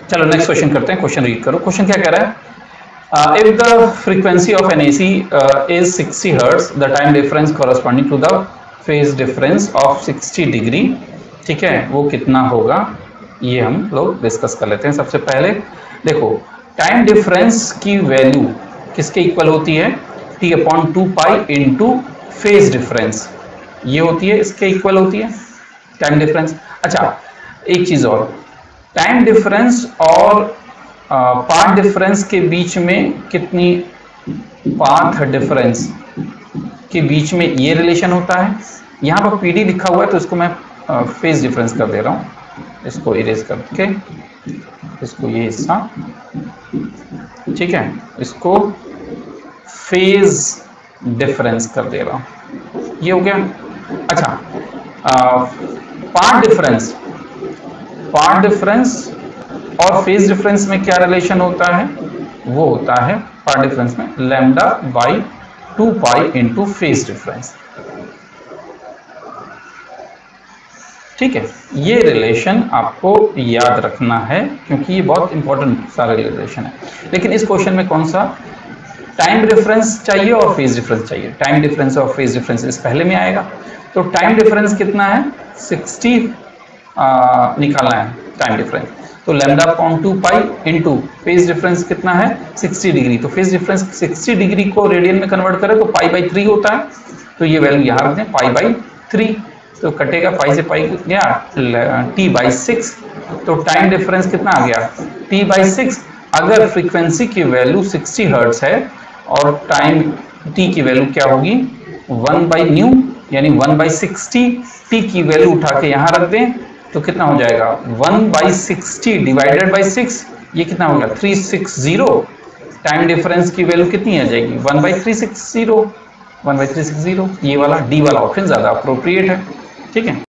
चलो next question करते हैं, क्वेश्चन रीड करो। क्वेश्चन क्या कह रहा है? If the frequency of an AC is 60 Hz, the time difference corresponding to the phase difference of 60 degree, ठीक है, वो कितना होगा? ये हम लोग डिस्कस कर लेते हैं। सबसे पहले देखो, टाइम डिफरेंस की वैल्यू किसके इक्वल होती है? T/2π इंटू फेज डिफरेंस, ये होती है, इसके इक्वल होती है टाइम डिफरेंस। अच्छा, एक चीज और, टाइम डिफरेंस और पाथ डिफरेंस के बीच में कितनी, पाथ डिफरेंस के बीच में ये रिलेशन होता है। यहाँ पर पीडी लिखा हुआ है तो इसको मैं फेज डिफरेंस कर दे रहा हूँ, इसको इरेज करके, इसको ये हिस्सा, ठीक है, इसको फेज डिफरेंस कर दे रहा हूँ, ये हो गया। अच्छा, पाथ डिफरेंस और फेज डिफरेंस में क्या रिलेशन होता है? वो होता है पाथ डिफरेंस में λ/2π इंटू फेज डिफरेंस, ठीक है। ये रिलेशन आपको याद रखना है क्योंकि ये बहुत इंपॉर्टेंट सारा रिलेशन है। लेकिन इस क्वेश्चन में कौन सा टाइम डिफरेंस चाहिए और फेज डिफरेंस चाहिए? टाइम डिफरेंस और फेज डिफरेंस इस पहले में आएगा। तो टाइम डिफरेंस कितना है? 60 निकालना है टाइम डिफरेंस, तो λ/2π इंटू फेज डिफरेंस कितना है? 60 डिग्री। तो फेज डिफरेंस 60 डिग्री को रेडियन में कन्वर्ट करें तो π/3 होता है, तो ये वैल्यू यहाँ रख दें π/3, तो कटेगा, पाई से पाई गया, T/6, तो टाइम डिफरेंस कितना आ गया? T/6। अगर फ्रीक्वेंसी की वैल्यू 60 हर्ट्ज है और टाइम t की वैल्यू क्या होगी? 1/ν, यानी 1/60। t की वैल्यू उठा के यहाँ रख दें तो कितना हो जाएगा? 1/60 डिवाइडेड बाई 6, ये कितना हो गया? 360। टाइम डिफरेंस की वैल्यू कितनी आ जाएगी? 1/360, 1/360। ये वाला डी वाला ऑप्शन ज्यादा अप्रोप्रिएट है, ठीक है।